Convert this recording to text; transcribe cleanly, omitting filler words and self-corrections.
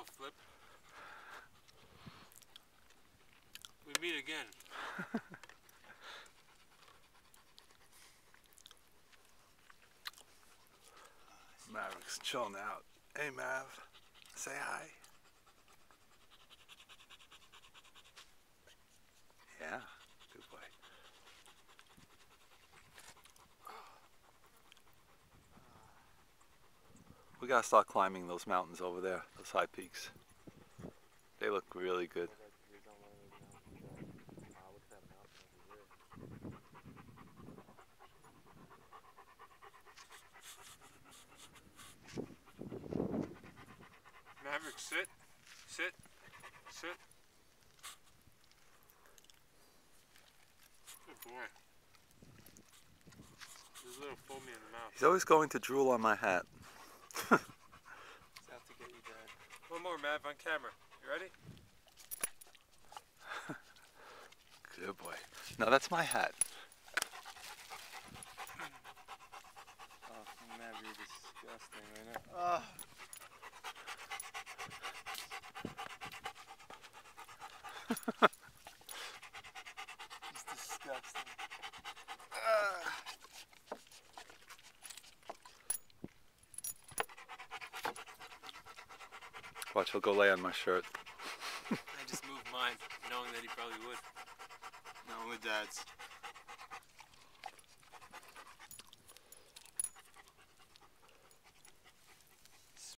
flip. We meet again. Maverick's chilling out. Hey Mav, say hi. Yeah, good boy. We gotta start climbing those mountains over there, those high peaks. They look really good. Maverick, sit. Sit. Sit. Good boy. There's a little foamy in the mouth. He's always going to drool on my hat. It's out to get you, Dad. One more, Mav, on camera. You ready? Good boy. No, that's my hat. Oh, Mav, you're disgusting right now. Oh. It's disgusting. Watch, he'll go lay on my shirt. I just moved mine, knowing that he probably would. No, only Dad's.